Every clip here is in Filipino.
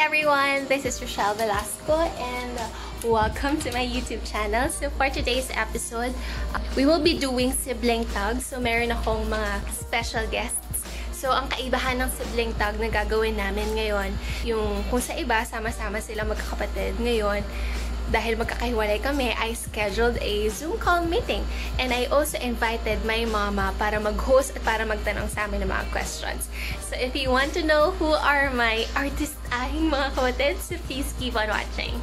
everyone, this is Rochelle Velasco and welcome to my YouTube channel. So for today's episode, we will be doing Sibling Tag. So meron akong mga special guests. So ang kaibahan ng Sibling Tag na gagawin namin ngayon, yung kung sa iba, sama-sama sila magkakapatid. Ngayon, dahil magkakahiwalay kami, I scheduled a Zoom call meeting. And I also invited my mama para mag-host at para magtanong sa amin ng mga questions. So if you want to know who are my artist-ahing mga kapatid, so please keep on watching.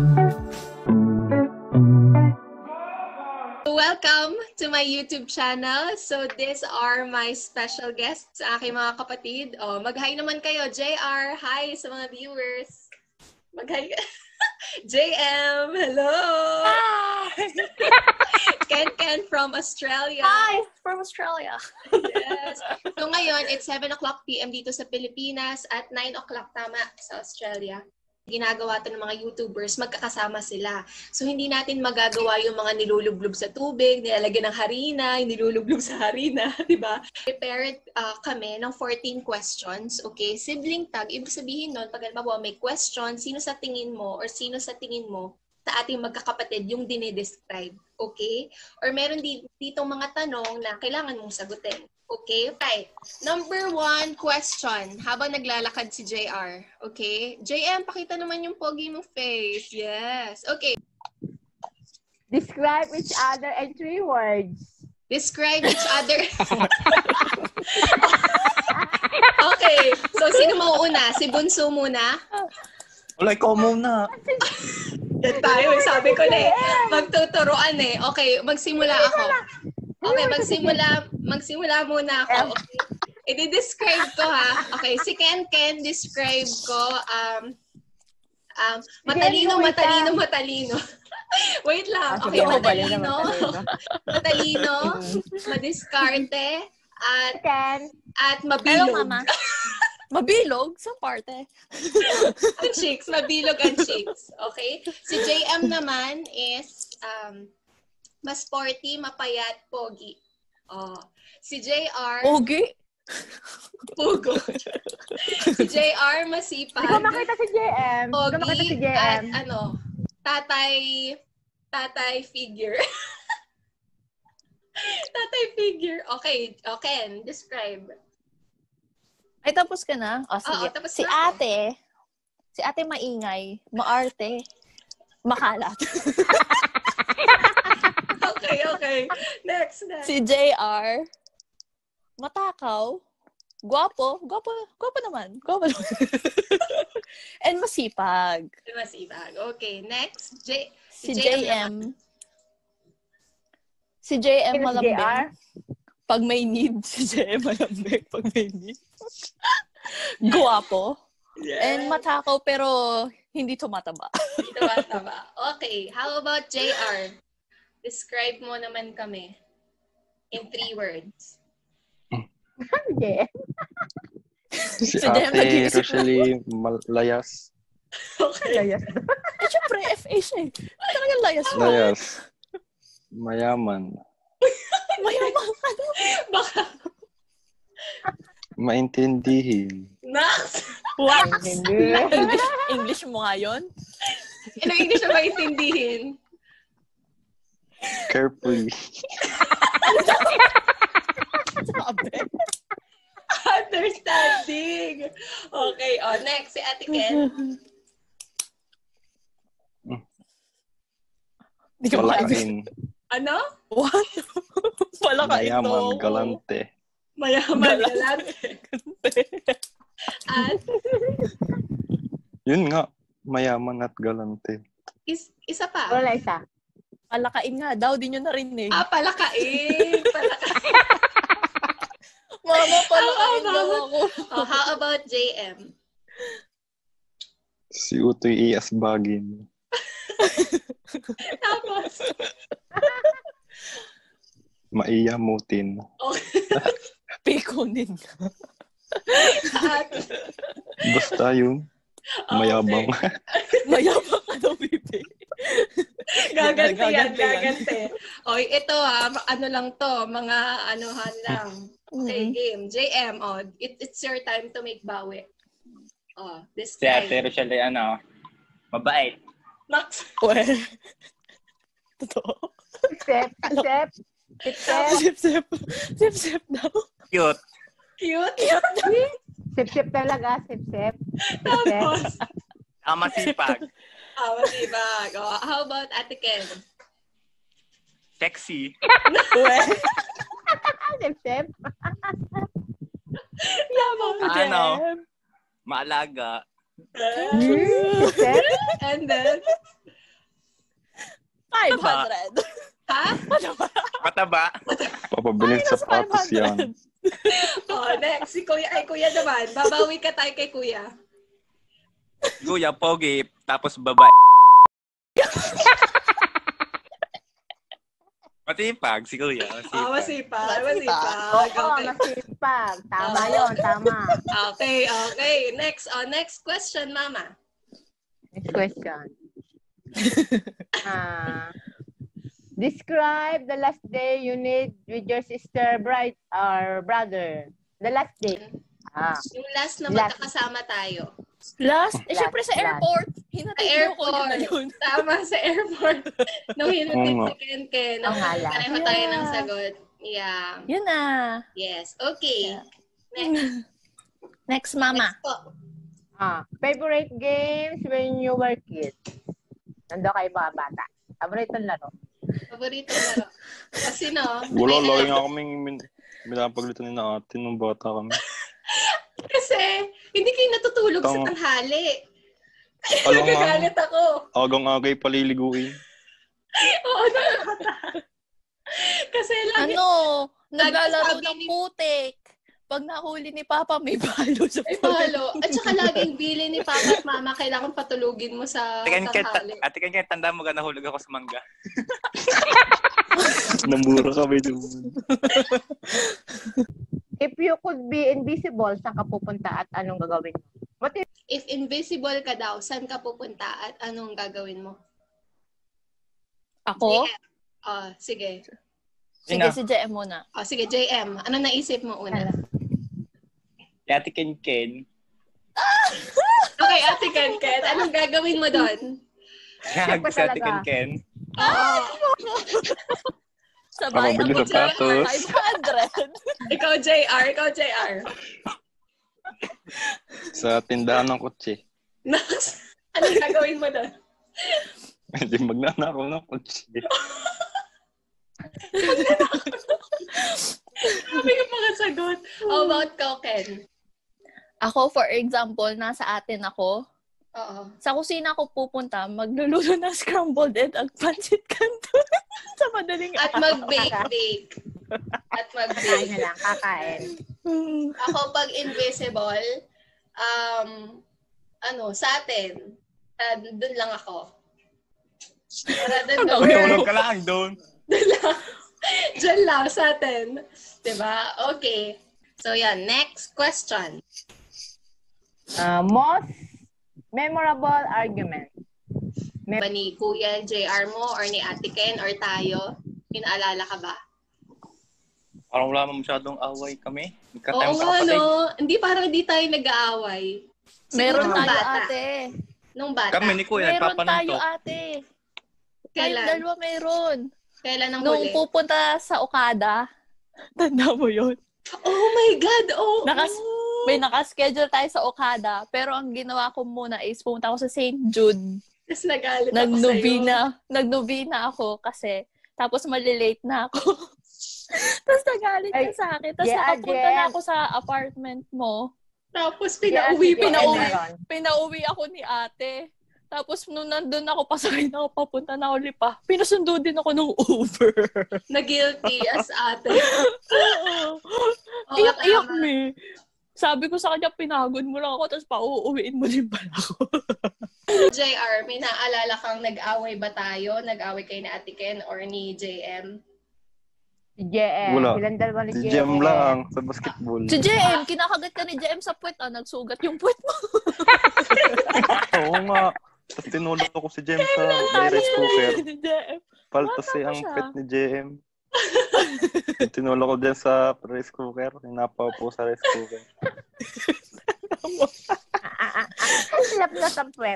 Welcome to my YouTube channel. So these are my special guests, aking mga kapatid. Oh, mag-hi naman kayo, JR. Hi sa mga viewers. Mag-hi ka. JM, hello! Hi! Ken from Australia. Hi, from Australia. Yes. So ngayon, it's 7 o'clock p.m. dito sa Pilipinas at 9 o'clock tama sa Australia. Ginagawa to ng mga YouTubers, magkakasama sila. So hindi natin magagawa yung mga nilulublob sa tubig, nilalagyan ng harina, yung nilulublob sa harina, di ba? Prepared kami ng 14 questions, okay? Sibling tag, ibig sabihin nun, pag halimbawa may question, sino sa tingin mo or sino sa tingin mo sa ating magkakapatid yung dinidescribe, okay? Or meron ditong mga tanong na kailangan mong sagutin. Okay? Right. Number 1 question. Habang naglalakad si JR. Okay? JM, pakita naman yung pogi mong face. Yes. Okay. Describe each other in 3 words. Describe each other. Okay. So, sino mauuna? Si Bunso muna? Wala, ikaw muna. Yan tayo. Sabi ko na eh. Magtuturoan eh. Okay. Magsimula ako. Okay, magsimula muna ako. Okay. I-describe ko ha. Okay, si Ken, describe ko matalino. Wait lang. Okay, matalino, madiskarte, at mabilog. Hello, Mama. Mabilog? Sa parte? Ang chicks, mabilog ang chicks. Okay? Si JM naman is mas sporty, mapayat, pogi. Oh. Si JR... Pogi? Pugo. Si JR, masipag. Hindi ko makita si JM. Pogi, at tatay figure. Tatay figure. Okay, Ken, describe. Ay, tapos ka na? O, sige. Tapos si na ate, si ate maingay, maarte, makalat. Okay. Next. Si JR, matakaw, gwapo naman. And masipag. Okay, next. Si JM. Si JM malambing. Pag may need, si JM malambing pag may need. Gwapo. Yes. And matakaw pero hindi tumataba. Okay, how about JR? Describe mo naman kami in 3 words. Si Ate Rochelle Layas. Okay. Layas. Eh, syempre, FA siya eh. Talagang layas. Layas. Mayaman. Mayaman ka daw. Baka. Maintindihin. Nax! What? English mo nga yun? English na maintindihin? Carefully. Understanding. Okay, next si Ate Ken. Malakain. Ano? What? Malakain Mayaman, galante. Mayaman, galante. At? Yun nga, mayaman at galante. Isa pa? Wala isa. Palakain nga daw, di nyo narinig. Palakain. Mama, palakain daw ako. How about JM? Si Utoy iasbagin. Tapos? Maiyamutin. Pikunin ka. Basta yun. Mayabang. Mayabang ka daw, bibi. Gaganti. Okay, ito ano lang to, mga anuhan lang. Okay, game. JM, it's your time to make bawi. Oh, Si Ate describe. Rochelle ay mabait. Max. Well, totoo. Sip. Sip daw. Cute. Cute. Sip talaga. Sip. Tapos, Masipag. masipag. Oh, how about Ate Ken? Sexy. Well, Sip. Tapos, Jem. Maalaga. Sip. and then, 500. ha? Mataba. Papabiling sapatos yan. Oh, next, si Kuya. Ay, Kuya naman. Babawi ka tayo kay Kuya. Kuya, pogi. Tapos babae. Masipag si Kuya. Masipag. Oo, masipag. Tama yun, tama. Okay. Next question, Mama. Next question. Describe the last day you need with your sister, brother. The last day. Yung last na Last. magkakasama tayo. Last, syempre sa last. airport. Sa Hinatid niyo ko yun na airport. yun. Tama, sa airport. Nung hinatid Oo si Ken. Ang hala. Pareho tayo ng sagot. Yeah. Yun na. Yes. Okay. Yeah. Next. Next, Mama. Next po. Favorite games when you were kids? Nando kayo mga bata. Paborito laro. Paborito laro. Kasi no. Wala, may lagi alam. nga kaming minapaglito ni na ate nung bata kami. Kasi hindi kayo natutulog sa Tama. tanghali. Alam nga, Nagagalit ako. agang-agay paliliguin. Oo, nakakata. Kasi lagi, Naglalaro sabi ng ni- putik. Pag nahuli ni Papa, may palo sa ay palo. At saka laging bili ni Papa at Mama, kailangan patulugin mo sa tanghali. Ate Ken, tanda mo ka nahulog ako sa mangga. Namura kami doon. If you could be invisible, saan ka pupunta at anong gagawin mo? What if If invisible ka daw, saan ka pupunta at anong gagawin mo? Ako? Sige. Sige, si JM muna. Sige, JM. Ano naisip mo una? Ate Ken. Okay, Ate Ken. Anong gagawin mo doon? Gag sa Ate talaga. Ken. Sabay Papabili ako sa sapatos. 500. Ikaw, JR. Sa tindahan ng kotse. Anong gagawin mo doon? Hindi magnanakaw ng kotse. Sabi yung mga sagot. How about Ken? Ako, for example, nasa atin ako. Oo. Sa kusina ako pupunta, magluluto ng scrambled egg at pancit canton. Sa madaling At mag-bake. kakain na lang, kakain? Ako pag invisible, sa atin, doon lang ako. Para doon Hulog ka lang doon. Diyan lang sa atin. Diba? Okay. So, yan. Next question. Most memorable argument. Ba ni Kuya JR mo or ni Ate Ken or tayo? Inaalala ka ba? Parang wala mo masyadong away kami. Oo Nagkatayong nga, kapatid. no? Hindi, parang hindi tayo nag-aaway. Meron Siguro nung tayo, bata. ate. Nung bata. Kami ni Kuya, Meron tayo, nagpapanuntok. ate. Kayong Kailan? dalawa meron. Kailan ang Nung huli? pupunta sa Okada, tanda mo yun? Oh my God! Oh! May nakaschedule tayo sa Okada, pero ang ginawa ko muna is pumunta ako sa St. Jude. Tapos nagalit ako sa'yo. Nagnovena ako kasi, tapos malilate na ako. Tapos nagalit ka sa akin. Tapos nakapunta na ako sa apartment mo. Tapos pinauwi pa pinauwi. na. Pinauwi ako ni ate. Tapos nung nandun ako, pasakay na ako, papunta na ako lipa. Pinusundo din ako ng Uber. Na-guilty as ate. Oo. Iyak me. Sabi ko sa kanya, pinagod mo lang ako, tapos pauuwiin mo din pala ako. JR, may naalala kang nag-away ba tayo? Nag-away kayo ni Ate Ken or ni JM? Si JM. Wala. Silang dalawa ni Si JM. Jem lang sa basketball. Si JM, kinakagat ka ni JM sa puwet. Nagsugat yung puwet mo. Oo nga. Tapos tinulog ako si Jem sa may rice cooker. Ni JM. Paltas Bata pa ang siya. pet ni JM. Tinulog ko din sa rice cooker. Hinapaw po sa rice cooker. Silap na sa puwet.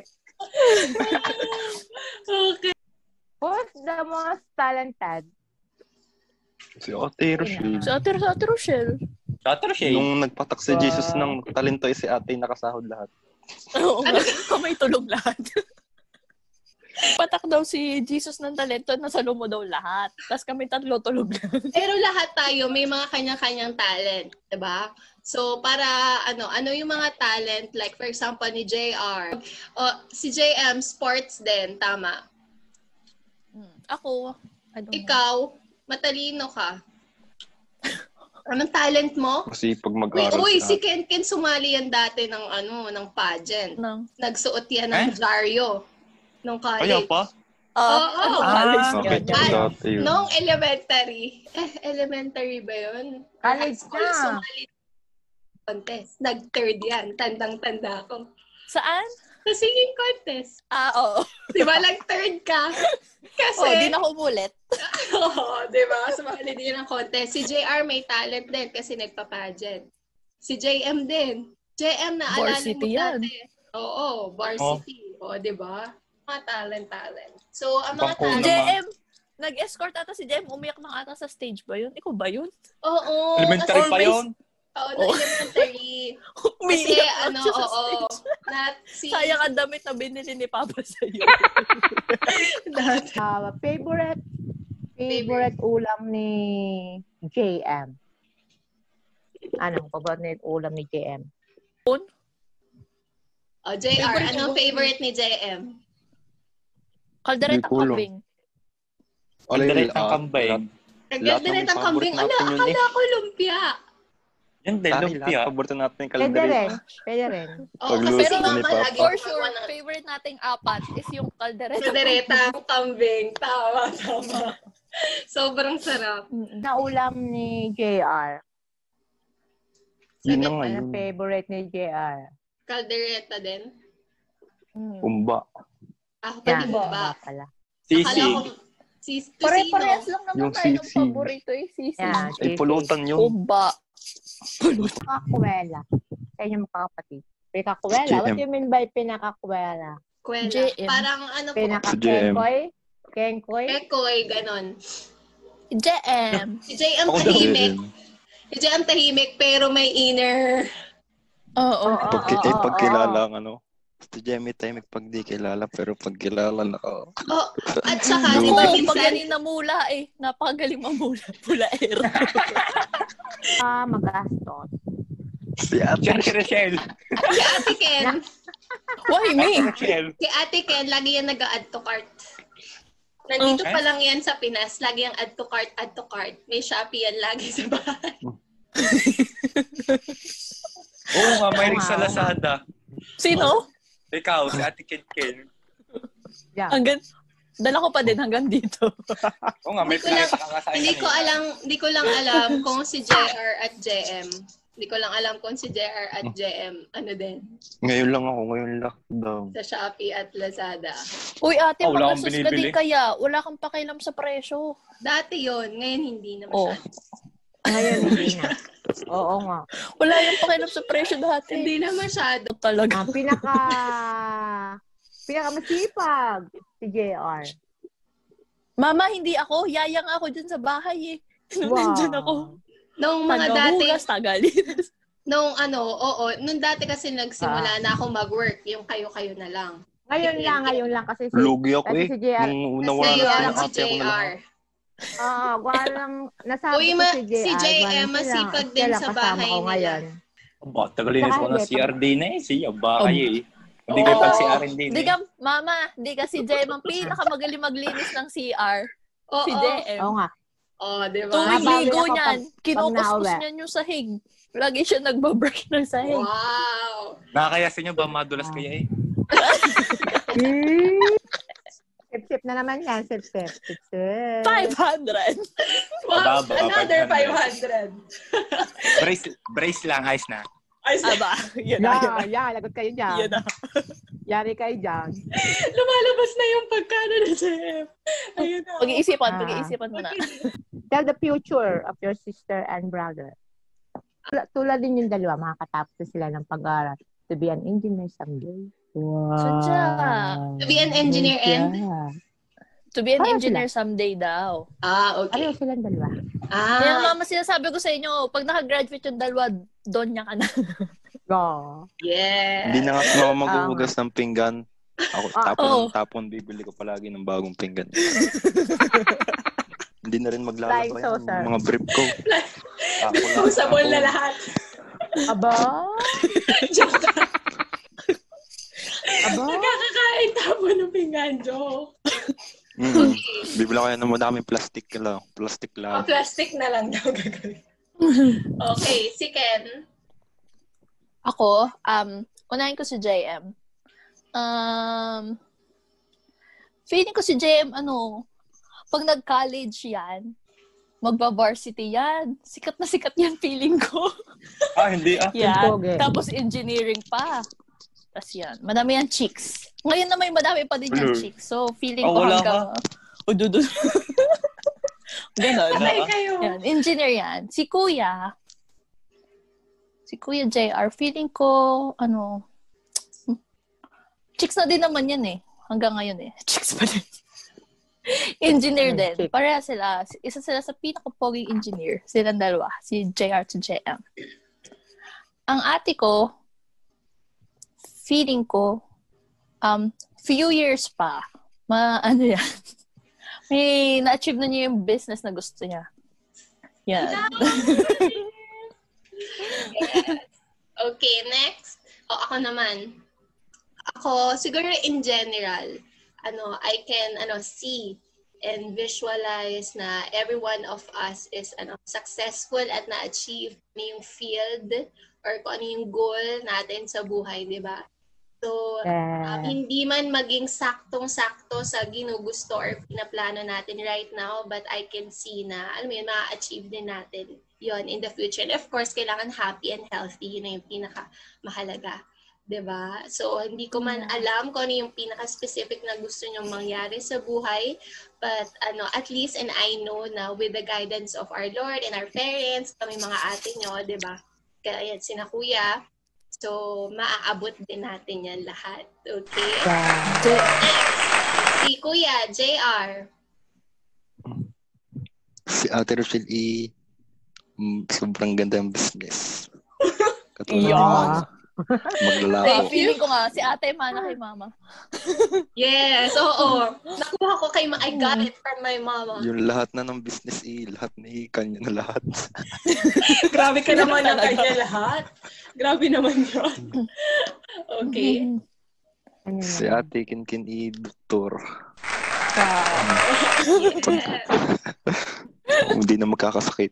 Okay. Who's the most talented? Si Ate Rochelle. Sa Ate Rochelle. Tatar siya. Nung nagpatak si Jesus ng talento ay si Ate nakasahod lahat. Oo nga. Kamay tulog lahat. Patak daw si Jesus ng talento, nasalo mo daw lahat. Tapos kami tatlo tulog lang. Pero lahat tayo may mga kanya-kanyang talent, 'di ba? So para ano yung mga talent, like for example ni JR, si JM sports din, tama. Ako, I don't know. Ikaw, matalino ka. Anong talent mo? Kasi pag mag-aral Uy, si si Ken sumali yan dati ng pageant. Nang, Nagsuot yan ng dyaryo nung college. Ayaw pa? Oo. college Okay, yun. dati yun. Nung elementary. Elementary ba yun? College High school, na. sumali contest. Nag-third yan. Tandang-tanda ko. Saan? Sa singing contest. Oo. Di ba? Nag-third ka? Kasi, Di na ako umulit. oo, di ba? Sumali din ng contest. Si JR may talent din kasi nagpa-pageant. Si JM din. JM, naalala Varsity mo yan. dati. Oo, varsity. O, di ba? Mga talent. So, ang mga Bangko talent... naman. JM, nag-escort ata si JM, umiyak na ata sa stage ba yun? Ikaw ba yun? Oo. Elementary pa always- yun? Oo, no, elementary. Kasi, Umiiyak ano, siya sa oo. stage. Sayang ang damit na binili ni Papa sa'yo. Favorite ulam ni JM? Anong paborito ulam ni JM? JR, Favorite anong mo? favorite ni JM? Kaldereta Hindi ko alam. kambing. Direct ng kambing. Lahat Nagdadiret naman ang kambing. paborito natin yun Akala ko lumpia. Yan din, Dahil lumpia. lahat paborito natin yung Pwede kaldereta. rin. Pwede rin. Oo, Pagluto kasi si ni Mama Papa. lagi For sure, favorite nating apat is yung kaldereta. Kaldereta ang kambing. Tama. Sobrang sarap. Na ulam ni JR. Yun na Sabi, nga Ano yun. favorite ni JR? kaldereta din. Umba. Ako pa di Yan. ba? Pala. Akala ko, Sisig. Pare-parehas lang naman Yung tayo ng sisig. paborito eh. Sisig. Yan. Ay, pulutan yun. Umba. Pinakakuwela. Sa inyo mga kapatid. Pinakakuwela? JM. What do you mean by pinakakuwela? Kwela. JM. Parang ano po, Pinaka-kenkoy? Kenkoy? Ekoy, ganon. JM. Si JM Ako tahimik. Din. Si JM tahimik pero may inner. Oo. Pagkilala ang ano. Si Jemmy Timing pag di kilala, pero pag kilala na ako. Oh, at saka, di Oo, ba pag minsan, galing na mula eh. Napakagaling mamula. Pulaero. Magastos. Si Ate Si Rochelle. si Ate Ken, Why me? Rochelle. si Ate Ken, lagi yan nag-add to cart. Nandito pa lang yan sa Pinas, lagi yung add to cart. May Shopee yan lagi sa bahay. Oo nga, may rin sa Lazada. Sino? Ikaw, si Ate Ken. Yeah. Hanggang, dala ko pa din hanggang dito. Oo nga, may Hindi ko lang- pinakita ka nga sa akin. Hindi ko lang alam kung si JR at JM. Hindi ko lang alam kung si JR at JM, ano din, Ngayon lang lockdown. sa Shopee at Lazada. Uy ate, Wala akong magasos ka din binibili. kaya. Wala kang pakialam sa presyo. Dati yon, ngayon hindi na Oh. masyado. Ngayon, hindi na. Oo nga. Wala yung pakialam sa presyo dati. Hindi na masyado. Talaga. Ang pinakamasipag si JR. Mama, hindi ako. Yayang ako dyan sa bahay eh. Nandyan ako. Nung mga dati, Tagahugas, tagalinis. nung nung dati kasi nagsimula na ako mag-work, yung kayo-kayo na lang. Ngayon lang kasi si Lugi ako kasi eh. si JR. Nung Kasi nawala na yun, yung si ate ako na lang. JR. Walang nasabi Uy, ko si JR. si JM, masipag din sa bahay ko nila. ngayon. Aba, tagalinis ko ng Saka, CR din eh. Siya, bahay eh. Hindi kayo Oo. pag CR din Di eh. ka, mama, di ka si Jem ang pinakamagaling maglinis ng CR. Oo. Si JM. Oo nga. Oh, di ba? Tuwing Nabawi ligo ako niyan, kinukuskus nauwi. niyan yung sahig. Lagi siya nagbabrush ng sahig. Wow. Nakakaya sa inyo ba madulas kaya eh? Sip-sip na naman yan. Sip-sip. 500. Wow. Mababa, Another 500. 500. Brace lang, ayos na. Ay, Aba, yun na. Lagot kayo dyan. Yun na. Yari kayo dyan. lumalabas na yung pagkano ni JM. Ayun na. Pag-iisipan mo na. Tell the future of your sister and brother. Tulad din yung dalawa, makakatapos na sila ng pag-aaral to be an engineer someday. Sadya. Wow. To be an engineer and? To be an Paano engineer someday daw. Okay. Ano silang dalawa? Kaya mama, sinasabi ko sa inyo, pag nakagraduate yung dalawa, doon niya ka na. Yes. Hindi na nga si mama maghuhugas ng pinggan. Ako tapon bibili ko palagi ng bagong pinggan. Hindi na rin maglalaba Flying yan. saucer. Mga brief ko. Usable na lahat. Aba? Nakakakain tapon ng pinggan, joke. Bibili ko yan ng madaming plastic lang. Plastic lang. Plastic na lang daw gagawin. Okay, si Ken. Ako, unahin ko si JM. Feeling ko si JM, pag nag-college yan, magba-varsity yan. Sikat na sikat yan, feeling ko. Hindi Yan. Tapos engineering pa. Tapos yan. Madami yan chicks. Ngayon naman madami pa din yan chicks. So, feeling ko hanggang... Ganon. Patay kayo. Yan. Engineer yan. Si Kuya JR, feeling ko, chicks na din naman yan eh. Hanggang ngayon eh. Chicks pa din. Engineer din. Pareha sila. Isa sila sa pinaka-poging engineer. Silang dalawa. Si JR to JM. Ang ate ko, feeling ko, few years pa, yan. May na-achieve na niya yung business na gusto niya. Yan. Yes. Okay, next. Ako naman. Ako, siguro in general, I can see and visualize na every one of us is successful at na-achieve yung field or kung ano yung goal natin sa buhay, di ba? So, hindi man maging saktong-sakto sa ginugusto or pinaplano natin right now, but I can see na, ma-achieve din natin yon in the future. And of course, kailangan happy and healthy. Yun na yung pinaka-mahalaga. Diba? So, hindi ko man alam kung ano yung pinaka-specific na gusto nyong mangyari sa buhay. But, at least, and I know na with the guidance of our Lord and our parents, kami mga ate nyo, diba? Kaya yan, sina Kuya. So, maaabot din natin yan lahat. Okay? Next, si Kuya, JR. Si Ate Rochelle sobrang ganda ng business. Katulad maglalako. Feeling ko nga, si ate mana kay mama. Yes, oo. Nakuha ko kay I got it from my mama. Yung lahat na ng business, lahat na kanya na lahat. Grabe ka naman ng kanya lahat. Grabe naman yun. Okay. Si ate Kinkin doktor. Hindi na magkakasakit.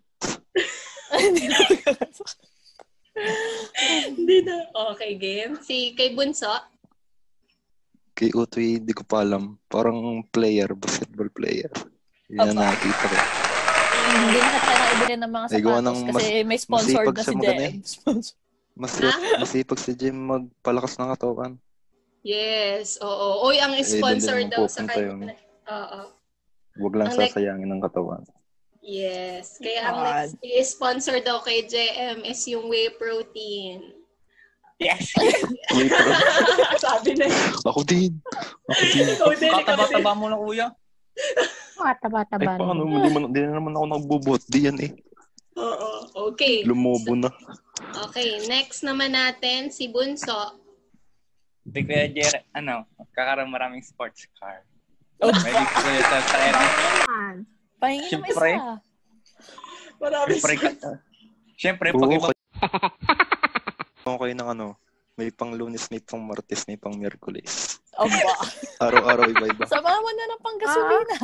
Hindi na. Okay, game. Si kay Bunso. Kay Utoy, di ko pa alam. Parang basketball player. Yan ang nakikita ko. Hindi na kaya ibili ng mga sapatos kasi may sponsored na si JM. Masipag si JM magpalakas ng katawan. Yes, oo. Oy, ang sponsor daw sa kanya. Oo. Huwag lang sasayangin ng katawan. Yes. Kaya ang next sponsor daw kay JM is yung whey protein. Yes. Whey protein. Sabi na yun. Ako din. Kataba-taba mo na, Kuya. Taba-taba. Paano? Hindi na naman ako nagbubot. Di yan eh. Oo. Okay. Lumobo na. Okay. Next naman natin, si Bunso. Di Kuya Jer, kakaroon maraming sports car. May gusto nyo sa Pahingi naman isa. Marami Siyempre, pag Okay ng may pang Lunes, may pang Martes, may pang Miyerkules. Aba. Araw-araw iba-iba. Samahan mo na ng panggasolina.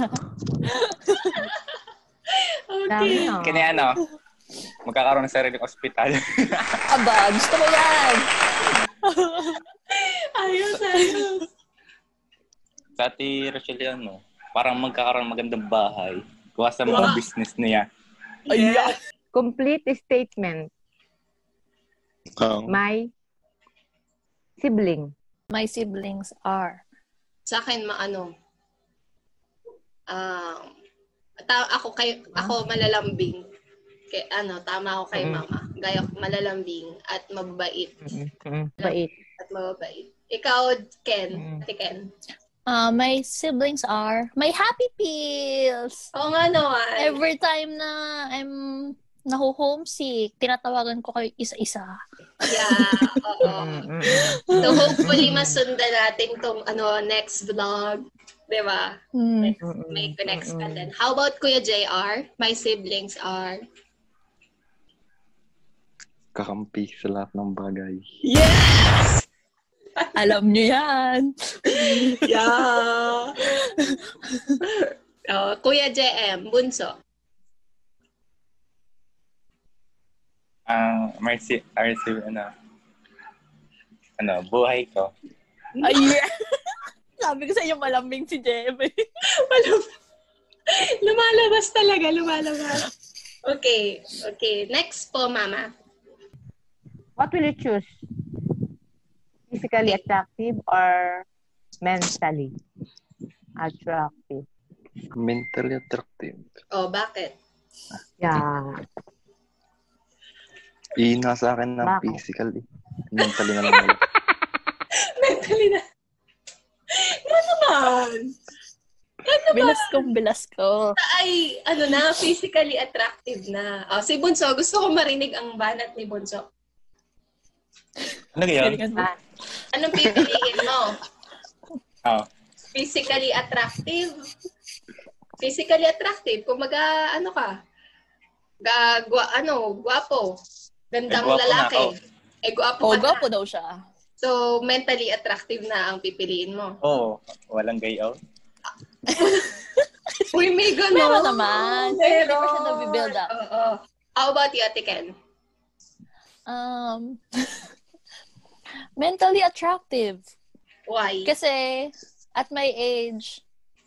Okay. kanya magkakaroon ng sariling ospital. Aba, gusto ko yan. Ayos. Sa ati Rochelle, parang magkakaroon magandang bahay. Kuha sa mga business niya. Yes. Complete statement. My sibling. My siblings are. Sa akin, ako malalambing. Tama ako kay mama. Gaya malalambing at mababait. Bait. At mababait. Ikaw, Ken. Ate Ken. My siblings are my happy pills. Oo nga naman. Every time na I'm naho-homesick, tinatawagan ko kayo isa-isa. Yeah, oo. So hopefully masundan natin tong next vlog. Diba? May connects ka din. How about Kuya JR? My siblings are? Kakampi sa lahat ng bagay. Yes! Alam nyo yan. Yeah. Kuya JM, bunso. Buhay ko. Ay, sabi ko sa inyo malambing si Jem. Lumalabas talaga, lumalabas. Okay. Next po, Mama. What will you choose? Physically attractive or mentally attractive? Mentally attractive. Oh, bakit? Yeah. Nasa akin ng Bakit? physical. Mentally na lang. Mentally na. Yan naman. Bilas ko. Ay, physically attractive na. Si Bunso, gusto ko marinig ang banat ni Bunso. Ano yun? Anong pipiliin mo? Oh. Physically attractive? Physically attractive. Kung ka? Gwapo. Gandang gwapo lalaki. Gwapo ka na. Gwapo daw siya. So, mentally attractive na ang pipiliin mo. Oo. Walang gayaw. Uy, may gano'n. Meron naman. Pero hindi pa siya nabibuild up. Oo. How about you, Ate Ken? Mentally attractive. Why? Kasi, at my age,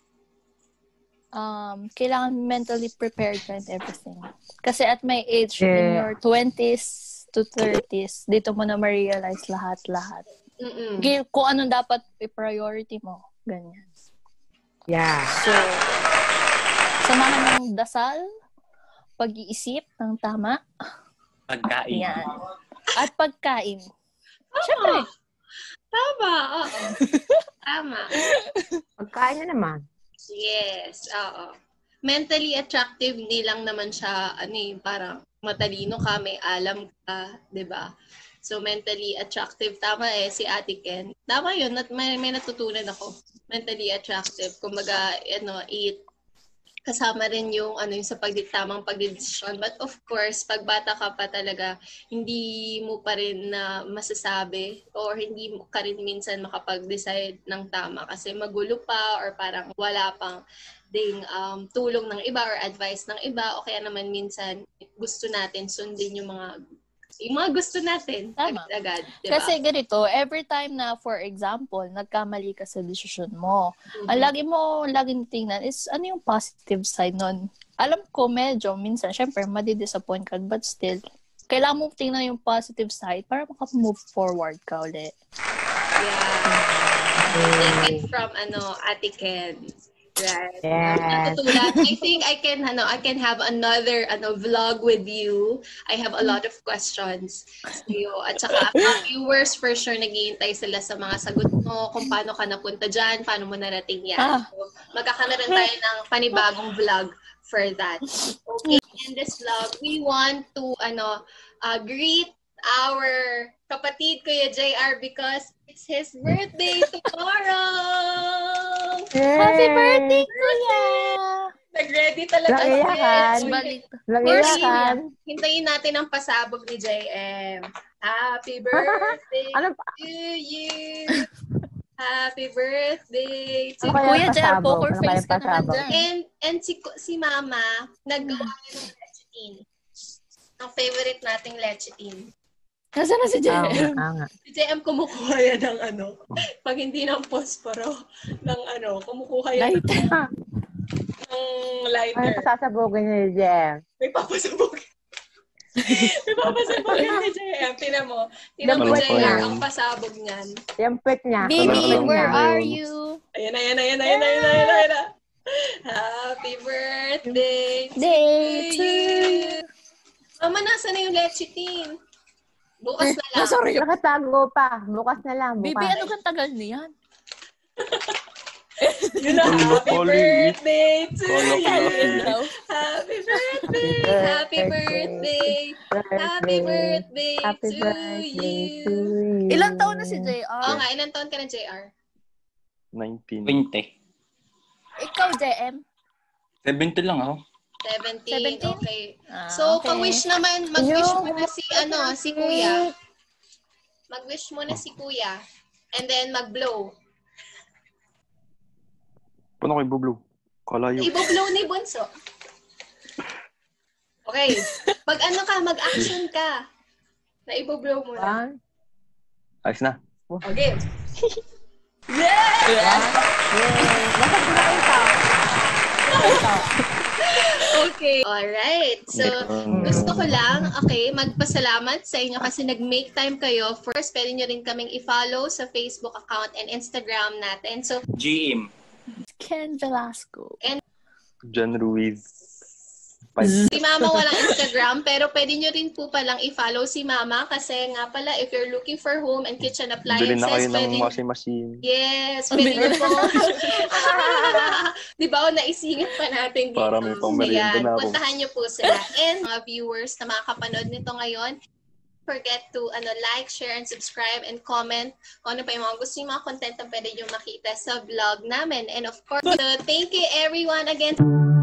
kailangan mentally prepared ka and everything. Kasi at my age, in your 20s to 30s, dito mo na ma-realize lahat-lahat. Kung anong dapat i-priority mo. Ganyan. Yeah. So, samahan ng dasal, pag-iisip ng tama. Pagkain. Yan. At pagkain. Siyempre. Tama. Oo. Tama. Pagkain na naman. Yes. Oo. Mentally attractive, hindi lang naman siya, parang matalino ka, may alam ka, 'di ba? So, mentally attractive. Tama si Ate Ken. Tama yun. May natutunan ako. Mentally attractive. Kumbaga, kasama rin yung sa tamang pagdedesisyon. But of course, pag bata ka pa talaga, hindi mo pa rin na masasabi or hindi mo ka rin minsan makapag-decide ng tama kasi magulo pa or parang wala pang tulong ng iba or advice ng iba o kaya naman minsan gusto natin sundin yung mga gusto natin. Tama. Agad, diba? Kasi ganito, every time na, for example, nagkamali ka sa decision mo, ang laging tingnan is, ano yung positive side nun? Alam ko, medyo, minsan, syempre, madi-disappoint ka, but still, kailangan mo tingnan yung positive side para maka-move forward ka ulit. Yeah. Take it from, Ate Ken. Right. Yes. I think I can have another vlog with you. I have a lot of questions to you. At saka mga viewers for sure naghihintay sila sa mga sagot mo kung paano ka napunta dyan, paano mo narating yan. So, magkakaroon tayo ng panibagong vlog for that. Okay, in this vlog, we want to greet our kapatid Kuya JR because it's his birthday tomorrow! Yay! Happy birthday, Kuya! Nag-ready talaga Lakiyakan. Lakiyakan. Hintayin natin ang pasabog ni JM. Happy birthday to you! Happy birthday to Kuya JR, poker face ka naman dyan. And si Mama, naggawa ng lecithin. Ang favorite nating lecithin. Nasaan na si JM? Si JM kumukuha yan ng pag hindi ng posporo, ng kumukuha yan ng lighter. Ay, pasasabogin ni Jem. May papasabogin. May papasabogin ni JM. Tinan mo JR, ang pasabog niyan. Yung pet niya. Baby, where are you? Ayan. Happy birthday Day to you. Mama, nasa na yung lecithin? Bukas na lang. Sorry. Nakatago pa. Bukas na lang. Baby, Bukas. ano kang tagal niyan? Yun na, happy birthday to you. daw. Happy birthday. Happy birthday. Happy birthday Happy to birthday you. to you. Ilang taon na si Oo JR? nga, ilang taon ka na, JR? 19. 20. Ikaw, JM? 70 lang ako. 17. 17? Okay. Ah, So, okay. pa-wish naman, mag-wish muna si Kuya. Mag-wish muna si Kuya. And then, mag-blow. Paano kayo bublow? Kalayo. Ibo-blow ni Bunso. Okay. Mag-action ka. Na ibo-blow muna. One. Ayos na. Okay. Basta ko na ito. Okay. Alright. So, gusto ko lang, magpasalamat sa inyo kasi nag-make time kayo. First, pwede nyo rin kaming i-follow sa Facebook account and Instagram natin. So, GM. Ken Velasco. John Ruiz. si Mama walang Instagram, pero pwede nyo rin po palang i-follow si Mama kasi nga pala, if you're looking for home and kitchen Bili na kayo appliances, ng washing machine. Yes, pwede nyo po. Di ba, naisingit pa natin dito. Para may pang-merienda na ako. Puntahan nyo po sila. And mga viewers na makakapanood nito ngayon, forget to like, share, and subscribe, and comment kung ano pa yung mga gusto yung mga content na pwede nyo makita sa vlog namin. And of course, thank you everyone again.